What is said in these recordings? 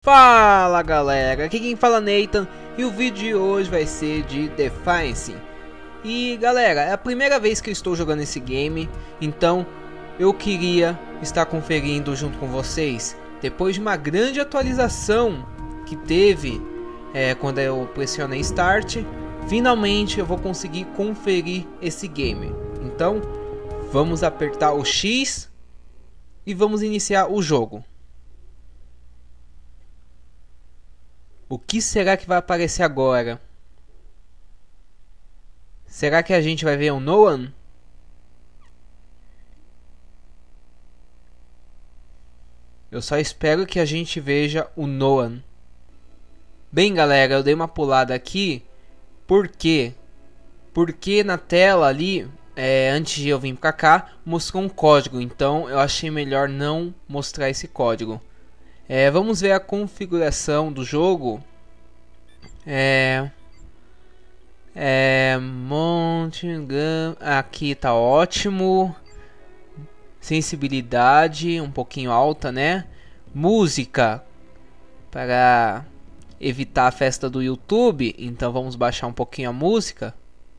Fala galera, aqui quem fala é Nathan e o vídeo de hoje vai ser de Defiance. E galera, é a primeira vez que eu estou jogando esse game, então eu queria estar conferindo junto com vocês. Depois de uma grande atualização que teve quando eu pressionei Start, finalmente eu vou conseguir conferir esse game. Então vamos apertar o X e vamos iniciar o jogo. O que será que vai aparecer agora? Será que a gente vai ver um Nolan? Eu só espero que a gente veja o Nolan. Bem galera, eu dei uma pulada aqui. Por quê? Porque na tela ali, antes de eu vir pra cá, mostrou um código. Então eu achei melhor não mostrar esse código. Vamos ver a configuração do jogo. Aqui tá ótimo. Sensibilidade um pouquinho alta, né? Música para evitar a festa do YouTube, então vamos baixar um pouquinho a música.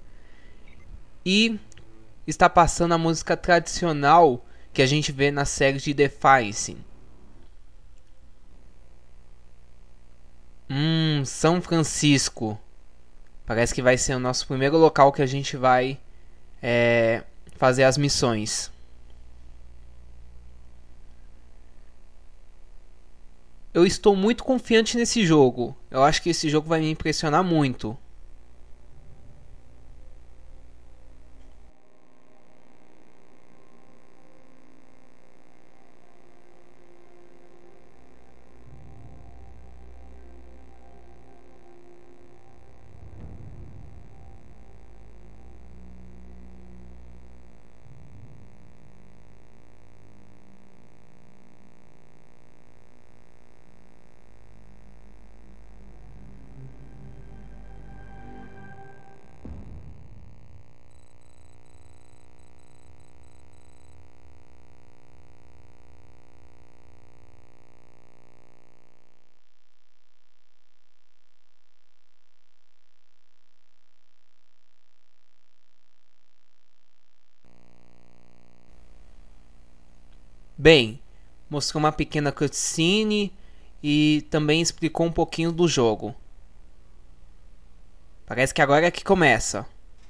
E está passando a música tradicional que a gente vê na série de Defiance. São Francisco. Parece que vai ser o nosso primeiro local que a gente vai fazer as missões. Eu estou muito confiante nesse jogo. Eu acho que esse jogo vai me impressionar muito. Bem, mostrou uma pequena cutscene e também explicou um pouquinho do jogo. Parece que agora é que começa.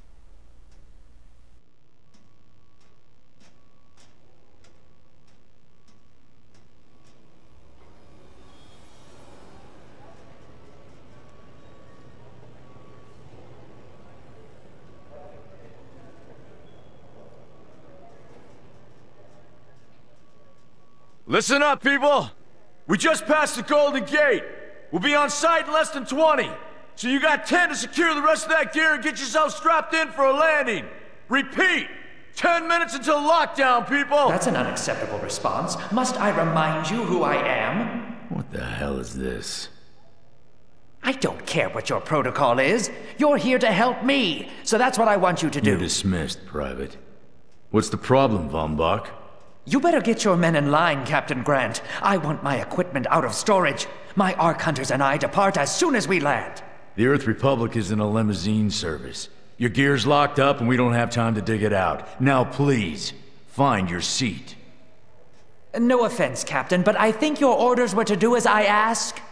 Listen up, people! We just passed the Golden Gate. We'll be on site in less than 20. So you got 10 to secure the rest of that gear and get yourself strapped in for a landing. Repeat! 10 minutes until lockdown, people! That's an unacceptable response. Must I remind you who I am? What the hell is this? I don't care what your protocol is. You're here to help me. So that's what I want you to do. You're dismissed, Private. What's the problem, Von Bach? You better get your men in line, Captain Grant. I want my equipment out of storage. My Ark Hunters and I depart as soon as we land. The Earth Republic is in a limousine service. Your gear's locked up and we don't have time to dig it out. Now please, find your seat. No offense, Captain, but I think your orders were to do as I ask.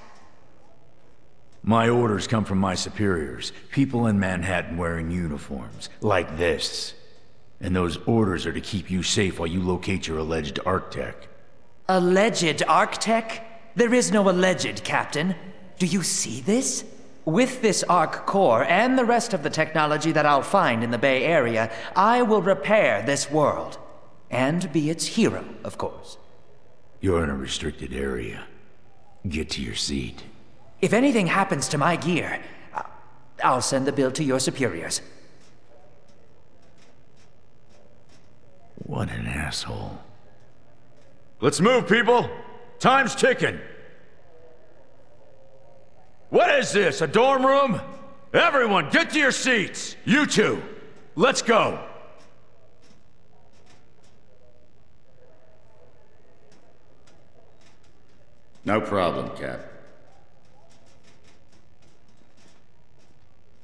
My orders come from my superiors. People in Manhattan wearing uniforms, like this. And those orders are to keep you safe while you locate your alleged Arctech. Alleged Arctech? There is no alleged, Captain. Do you see this? With this Ark core and the rest of the technology that I'll find in the Bay Area, I will repair this world. And be its hero, of course. You're in a restricted area. Get to your seat. If anything happens to my gear, I'll send the bill to your superiors. What an asshole. Let's move, people! Time's ticking! What is this, a dorm room? Everyone, get to your seats! You two, let's go! No problem, Cap.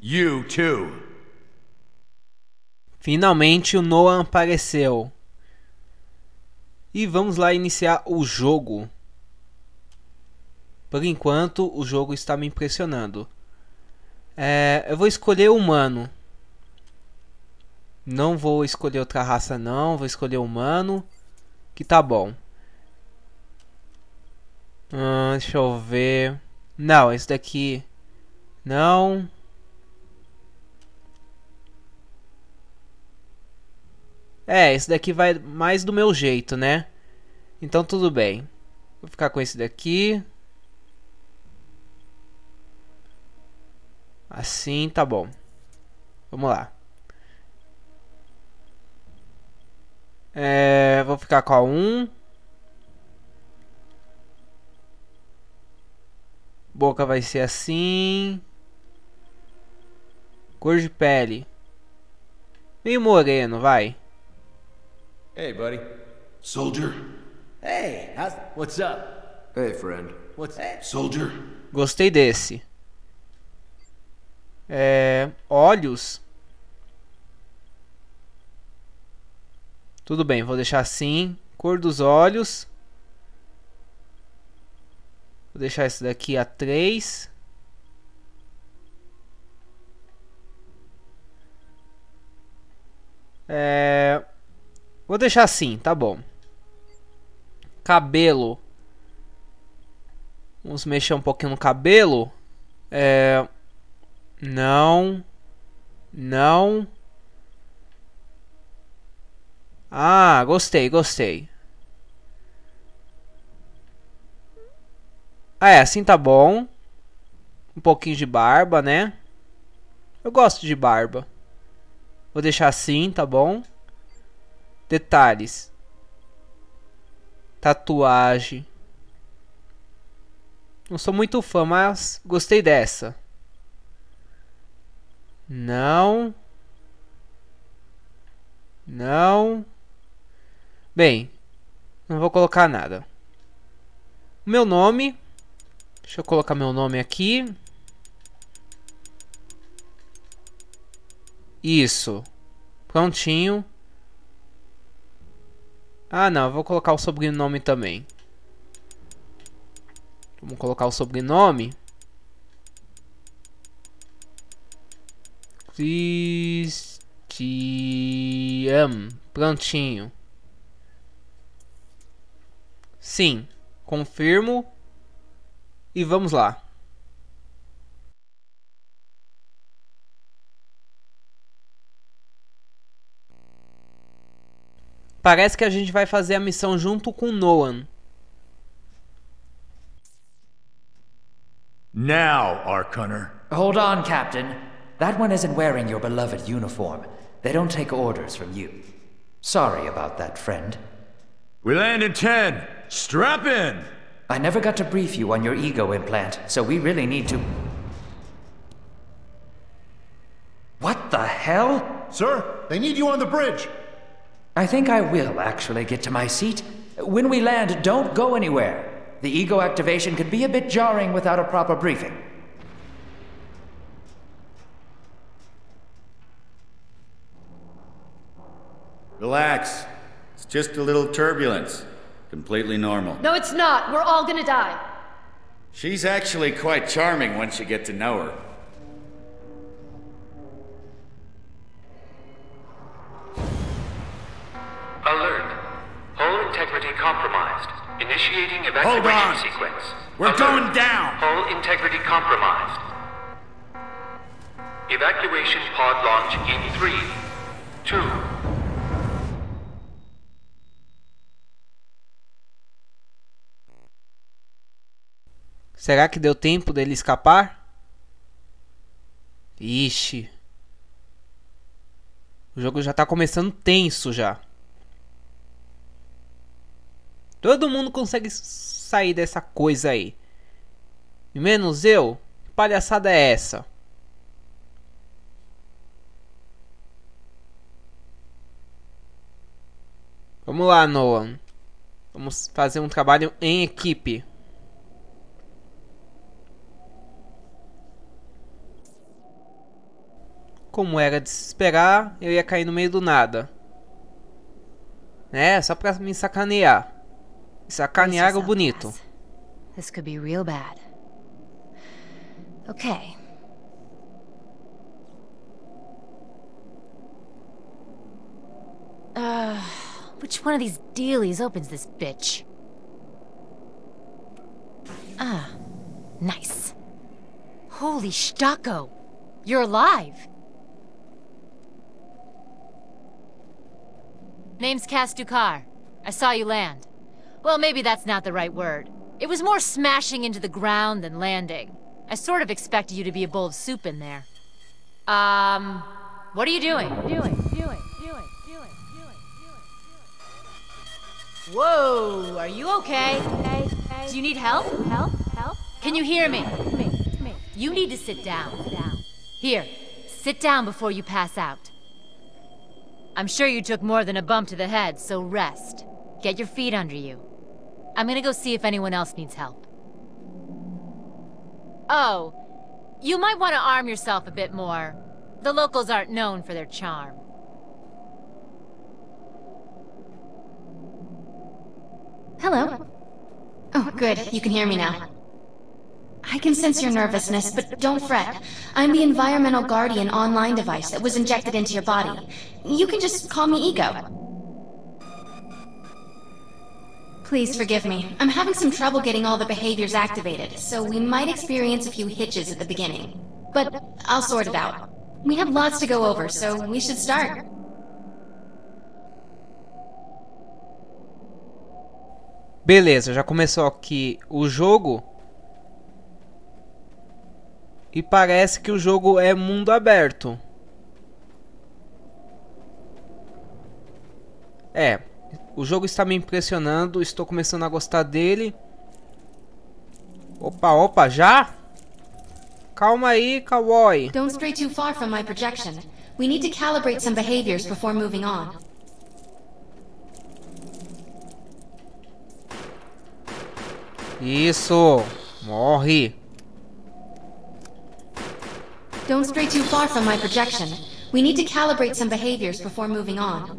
You too. Finalmente o Nolan apareceu. E vamos lá iniciar o jogo. Por enquanto o jogo está me impressionando. Eu vou escolher humano. Não vou escolher outra raça não. Vou escolher humano. Que tá bom. Deixa eu ver. Não, esse daqui não. Esse daqui vai mais do meu jeito, né? Então tudo bem. Vou ficar com esse daqui. Assim tá bom. Vamos lá. Vou ficar com a 1. Boca vai ser assim. Cor de pele meio moreno, vai. Hey, buddy. Soldier? Hey, what's up? Hey, friend. What's that? Soldier? Gostei desse. Olhos. Tudo bem, vou deixar assim. Cor dos olhos. Vou deixar esse daqui a 3. Vou deixar assim, tá bom. Cabelo. Vamos mexer um pouquinho no cabelo. Não. Não. Ah, gostei, gostei. Assim tá bom. Um pouquinho de barba, né? Eu gosto de barba. Vou deixar assim, tá bom? Detalhes. Tatuagem. Não sou muito fã, mas gostei dessa. Não. Não. Bem, não vou colocar nada. Meu nome. Deixa eu colocar meu nome aqui. Isso. Prontinho. Ah, não. Eu vou colocar o sobrenome também. Vamos colocar o sobrenome. Christian. Prontinho. Sim. Confirmo. E vamos lá. Parece que a gente vai fazer a missão junto com Nolan. Now, Arcunner. Hold on, Captain. That one isn't wearing your beloved uniform. They don't take orders from you. Sorry about that, friend. We land in 10. Strap in. I never got to brief you on your ego implant, so we really need to... What the hell? Sir, they need you on the bridge. I think I will actually get to my seat. When we land, don't go anywhere. The ego activation could be a bit jarring without a proper briefing. Relax. It's just a little turbulence. Completely normal. No, it's not. We're all gonna die. She's actually quite charming once you get to know her. Alert. Hull integrity compromised. Initiating evacuation Hold on. sequence. We're Alert. going down. Hull integrity compromised. Evacuation pod launch in 3, 2. Será que deu tempo dele escapar? Ixi. O jogo já tá começando tenso já. Todo mundo consegue sair dessa coisa aí. Menos eu? Que palhaçada é essa? Vamos lá, Nolan. Vamos fazer um trabalho em equipe. como era de se esperar, eu ia cair no meio do nada. É, só pra me sacanear. Sacanear o bonito. This could be real bad. Okay. Which one of these dealies opens this bitch? Ah, nice. Holy Stocko! You're alive! Name's Cass Dukar. I saw you land. Well, maybe that's not the right word. It was more smashing into the ground than landing. I sort of expected you to be a bowl of soup in there. What are you doing? Whoa, are you okay? Do you need help? Help? Can you hear me? You need to sit down. Here, sit down before you pass out. I'm sure you took more than a bump to the head, so rest. Get your feet under you. I'm gonna go see if anyone else needs help. Oh, you might want to arm yourself a bit more. The locals aren't known for their charm. Hello. Oh, good. You can hear me now. I can sense your nervousness, but don't fret. I'm the Environmental Guardian online device that was injected into your body. You can just call me Ego. Please forgive me. I'm having some trouble getting all the behaviors activated, so we might experience a few hitches at the beginning. But I'll sort it out. We have lots to go over, so we should start. Beleza, já começou aqui o jogo. E parece que o jogo é mundo aberto. É, o jogo está me impressionando, estou começando a gostar dele. Opa, já? Calma aí, cowboy. Don't stray too far from my projection. We need to calibrate some behaviors before moving on. Isso, morre. Don't stray too far from my projection. We need to calibrate some behaviors before moving on.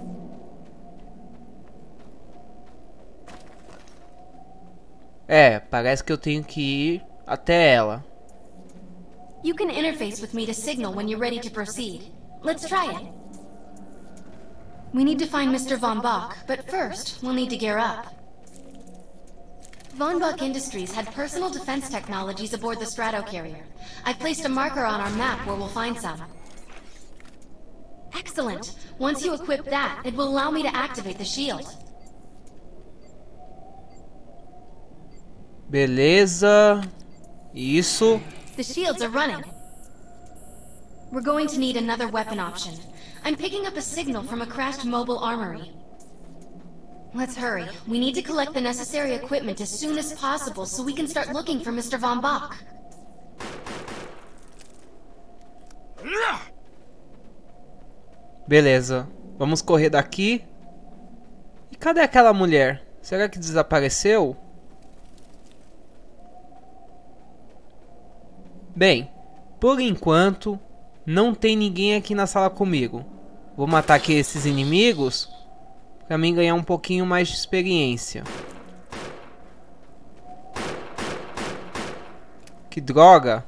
É, parece que eu tenho que ir até ela. You can interface with me to signal when you're ready to proceed. Let's try it. We need to find Mr. Von Bach, but first, we'll need to gear up. Von Bach Industries had personal defense technologies aboard the Stratocarrier. I've placed a marker on our map where we'll find some. Excellent! Once you equip that, it will allow me to activate the shield. Beleza. Isso. The shields are running. We're going to need another weapon option. I'm picking up a signal from a crashed mobile armory. Let's hurry. We need to collect the necessary equipment as soon as possible so we can start looking for Mr. Von Bach. Beleza. Vamos correr daqui. E cadê aquela mulher? Será que desapareceu? Bem, por enquanto, não tem ninguém aqui na sala comigo. Vou matar aqui esses inimigos pra mim ganhar um pouquinho mais de experiência. Que droga!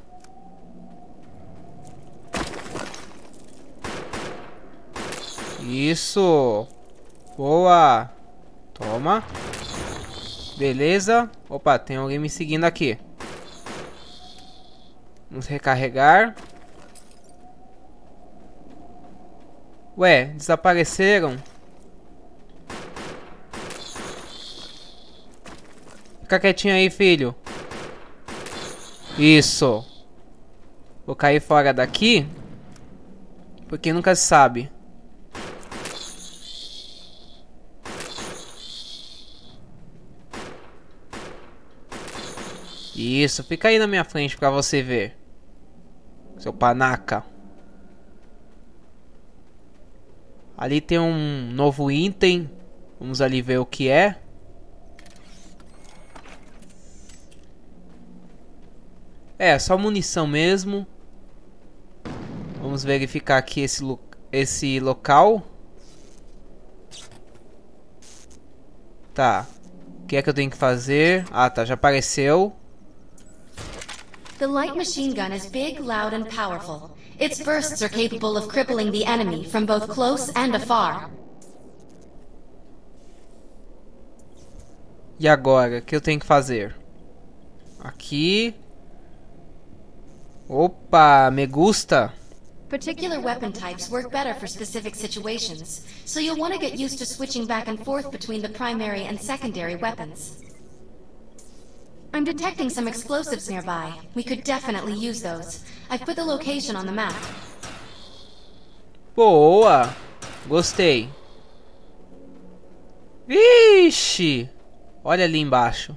Isso! Boa! Toma! Beleza! Opa, tem alguém me seguindo aqui. Vamos recarregar. Ué, desapareceram? Fica quietinho aí, filho. Isso. Vou cair fora daqui, porque nunca se sabe. Isso, fica aí na minha frente pra você ver. Seu panaca. Ali tem um novo item. Vamos ali ver o que é. É, só munição mesmo. Vamos verificar aqui esse local. Tá. O que é que eu tenho que fazer? Ah, tá. Já apareceu. The light machine gun is big, loud, and powerful. Its bursts are capable of crippling the enemy from both close and afar. E agora? O que eu tenho que fazer? Aqui. Opa, me gusta. Particular weapon types work better for specific situations, so you'll want to get used to switching back and forth between the primary and secondary weapons. I'm detecting some explosives nearby. We could definitely use those. I've put the location on the map. Boa! Gostei. Vixe! Olha ali embaixo.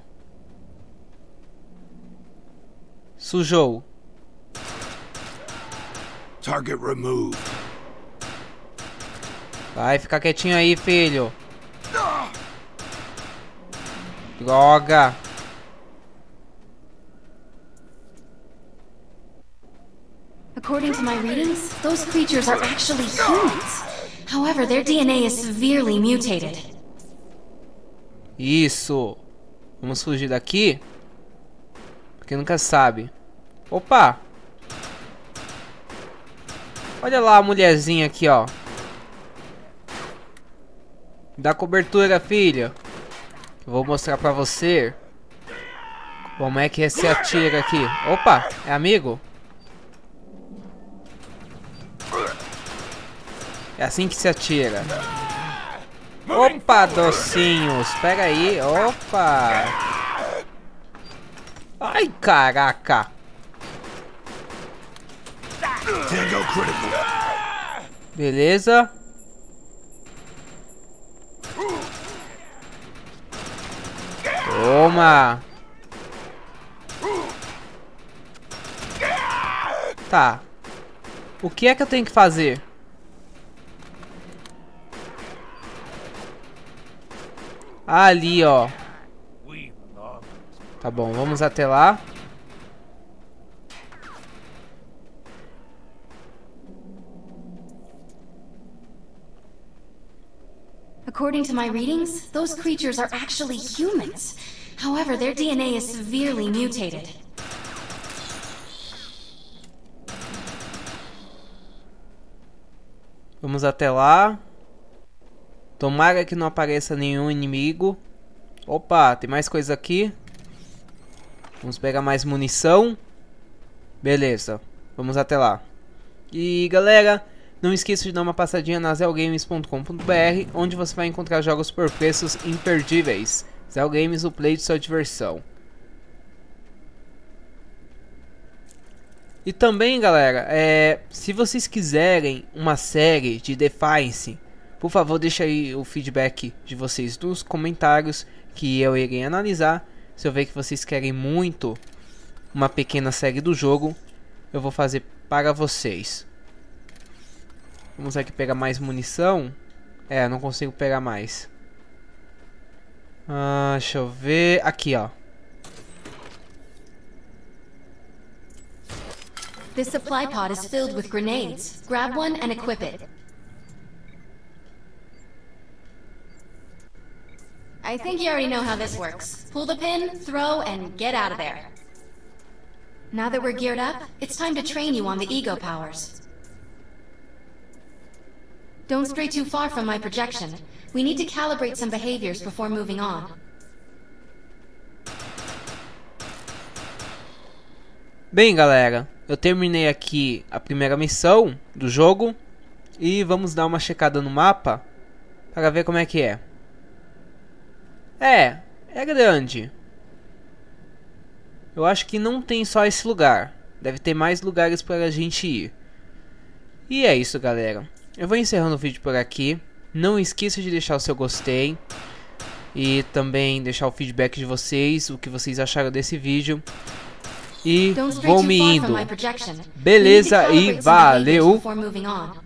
Sujou. Target removed. Vai ficar quietinho aí, filho. Droga. According to my readings, those creatures are actually humans. However, their DNA is severely mutated. Isso. Vamos fugir daqui. Porque nunca sabe. Opa. Olha lá a mulherzinha aqui, ó. Dá cobertura, filha. Eu vou mostrar pra você como é que se atira aqui. Opa, é amigo? É assim que se atira. Opa, docinhos. Pega aí. Opa. Ai, caraca. Beleza. Toma. Tá. O que é que eu tenho que fazer? Ali, ó. Tá bom, vamos até lá. According to my readings, those creatures are actually humans. However, their DNA is severely mutated. Vamos até lá. Tomara que não apareça nenhum inimigo. Opa, tem mais coisa aqui. Vamos pegar mais munição. Beleza, vamos até lá. E galera, não esqueça de dar uma passadinha na zelgames.com.br, onde você vai encontrar jogos por preços imperdíveis. Zell Games, o play de sua diversão. E também galera, se vocês quiserem uma série de Defiance, por favor deixa aí o feedback de vocês nos comentários, que eu irei analisar. Se eu ver que vocês querem muito uma pequena série do jogo, eu vou fazer para vocês. Vamos aqui pegar mais munição. Não consigo pegar mais. Deixa eu ver. Aqui, ó. This supply pod is filled with grenades. Grab one and equip it. I think you already know how this works. Pull the pin, throw, and get out of there. Now that we're geared up, it's time to train you on the ego powers. Don't stray too far from my projection. We need to calibrate some behaviors before moving on. Bem, galera, eu terminei aqui a primeira missão do jogo e vamos dar uma checada no mapa para ver como é que é. É grande. Eu acho que não tem só esse lugar. Deve ter mais lugares para a gente ir. E é isso, galera. Eu vou encerrando o vídeo por aqui. Não esqueça de deixar o seu gostei. E também deixar o feedback de vocês. O que vocês acharam desse vídeo. E vou me indo. Beleza e valeu!